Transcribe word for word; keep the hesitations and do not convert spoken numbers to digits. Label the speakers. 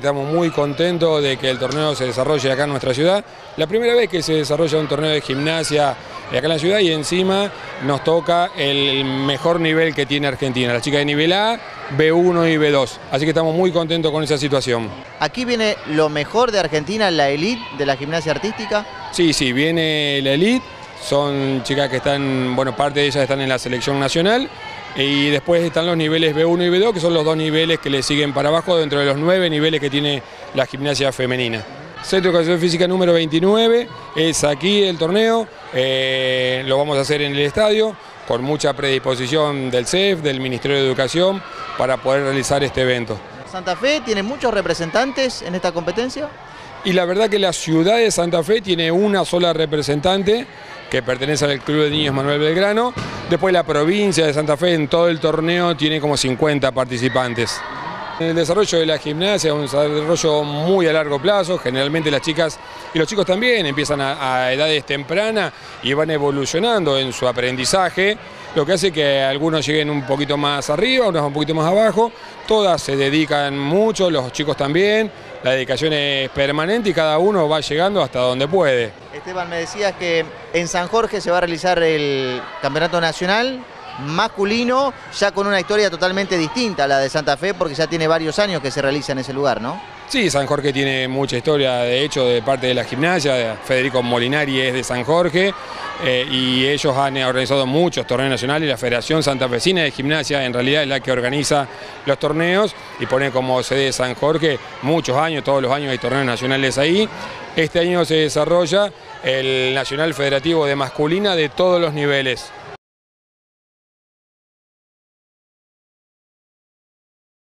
Speaker 1: Estamos muy contentos de que el torneo se desarrolle acá en nuestra ciudad. La primera vez que se desarrolla un torneo de gimnasia acá en la ciudad y encima nos toca el mejor nivel que tiene Argentina, la chica de nivel A, B uno y B dos. Así que estamos muy contentos con esa situación.
Speaker 2: ¿Aquí viene lo mejor de Argentina, la elite de la gimnasia artística?
Speaker 1: Sí, sí, viene la elite. Son chicas que están, bueno, parte de ellas están en la selección nacional. Y después están los niveles B uno y B dos, que son los dos niveles que le siguen para abajo dentro de los nueve niveles que tiene la gimnasia femenina. Centro de Educación Física número veintinueve, es aquí el torneo, eh, lo vamos a hacer en el estadio, con mucha predisposición del C E F, del Ministerio de Educación, para poder realizar este evento.
Speaker 2: ¿Santa Fe tiene muchos representantes en esta competencia?
Speaker 1: Y la verdad que la ciudad de Santa Fe tiene una sola representante, que pertenece al Club de Niños Manuel Belgrano. Después la provincia de Santa Fe en todo el torneo tiene como cincuenta participantes. El desarrollo de la gimnasia es un desarrollo muy a largo plazo, generalmente las chicas y los chicos también empiezan a, a edades tempranas y van evolucionando en su aprendizaje, lo que hace que algunos lleguen un poquito más arriba, unos un poquito más abajo. Todas se dedican mucho, los chicos también, la dedicación es permanente y cada uno va llegando hasta donde puede.
Speaker 2: Esteban, me decías que en San Jorge se va a realizar el campeonato nacional masculino, ya con una historia totalmente distinta a la de Santa Fe, porque ya tiene varios años que se realiza en ese lugar, ¿no?
Speaker 1: Sí, San Jorge tiene mucha historia, de hecho, de parte de la gimnasia. Federico Molinari es de San Jorge eh, y ellos han organizado muchos torneos nacionales. La Federación Santafesina de Gimnasia en realidad es la que organiza los torneos y pone como sede de San Jorge muchos años, todos los años hay torneos nacionales ahí. Este año se desarrolla el Nacional Federativo de Masculina de todos los niveles.